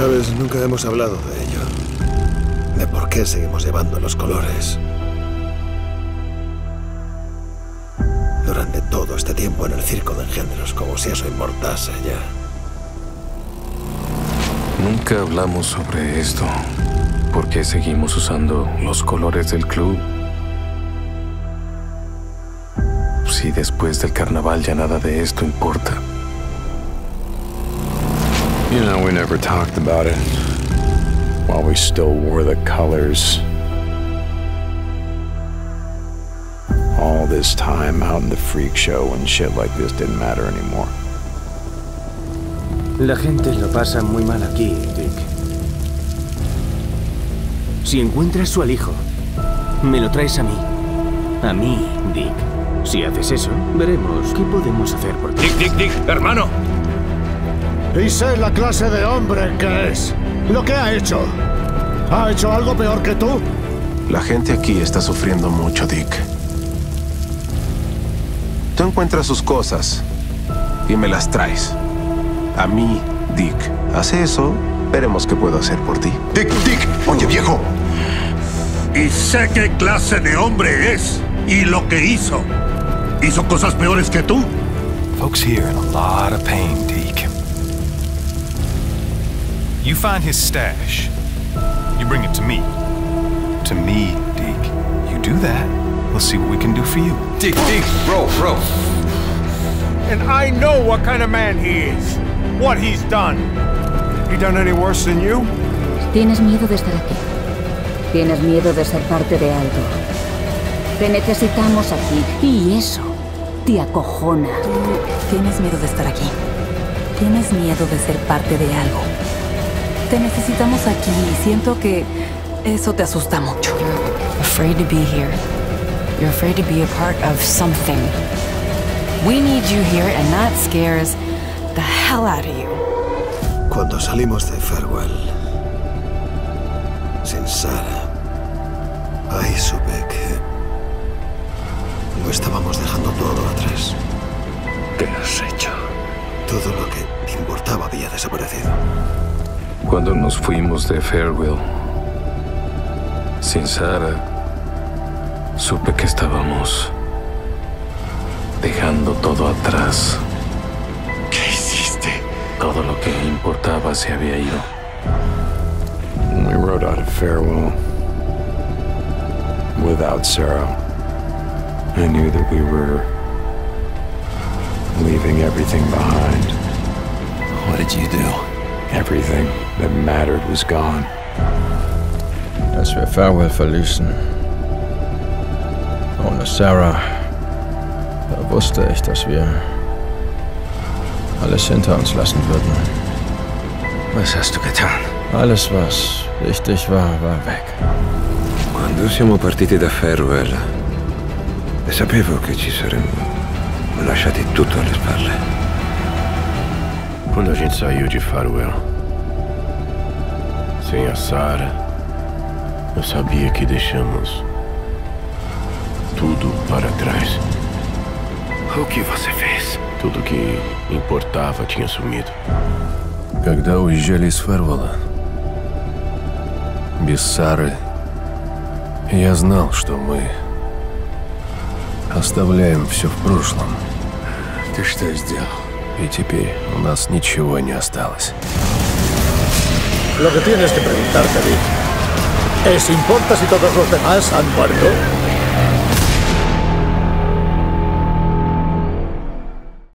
Sabes, nunca hemos hablado de ello. De por qué seguimos llevando los colores. Durante todo este tiempo en el circo de engendros, como si eso importase ya. Nunca hablamos sobre esto. ¿Por qué seguimos usando los colores del club? Si después del carnaval ya nada de esto importa. You know, we never talked about it while we still wore the colors. All this time out in the freak show when shit like this didn't matter anymore. La gente lo pasa muy mal aquí, Dick. Si encuentras su alijo, me lo traes a mí. A mí, Dick. Si haces eso, veremos qué podemos hacer por ti. Dick, hermano. Y sé la clase de hombre que es. Lo que ha hecho. ¿Ha hecho algo peor que tú? La gente aquí está sufriendo mucho, Dick. Tú encuentras sus cosas y me las traes. A mí, Dick. Hace eso, veremos qué puedo hacer por ti. Dick, oye, viejo. Y sé qué clase de hombre es y lo que hizo. ¿Hizo cosas peores que tú? Folks here in a lot of pain, Deke. You find his stash. You bring it to me. To me, Deke. You do that, we'll see what we can do for you. Dick, bro. And I know what kind of man he is. What he's done. He done any worse than you? Tienes miedo de estar aquí. Tienes miedo de ser parte de algo. Te necesitamos aquí y eso te acojona. Tú tienes miedo de estar aquí. Tienes miedo de ser parte de algo. Te necesitamos aquí y siento que eso te asusta mucho. You're afraid to be here. You're afraid to be a part of something. We need you here and that scares the hell out of you. Cuando salimos de Farewell, sin Sarah, ahí supe que lo estábamos dejando todo atrás. ¿Qué has hecho? Todo lo que importaba había desaparecido. Cuando nos fuimos de Farewell, sin Sarah, supe que estábamos dejando todo atrás. ¿Qué hiciste? Todo lo que importaba se había ido. When we rode out of Farewell, without Sarah, I knew that we were leaving everything behind. What did you do? Everything that mattered was gone. Als wir Farewell verließen, ohne Sarah, da wusste ich, dass wir alles hinter uns lassen würden. Was hast du getan? Alles, was wichtig war, war weg. Quando siamo partiti da Farewell, sapevo che ci saremmo lasciati tutto alle spalle. Quando a gente saiu de Farewell, sem a Sarah, eu sabia que deixamos tudo para trás. O que você fez? Tudo que importava tinha sumido. Когда уезжали из Фарвелла, без Сары, я знал, что мы оставляем все в прошлом. Ты что сделал? И теперь у нас ничего не осталось. Lo que tienes que preguntarte, Dick, es: ¿importa si todos los demás han muerto?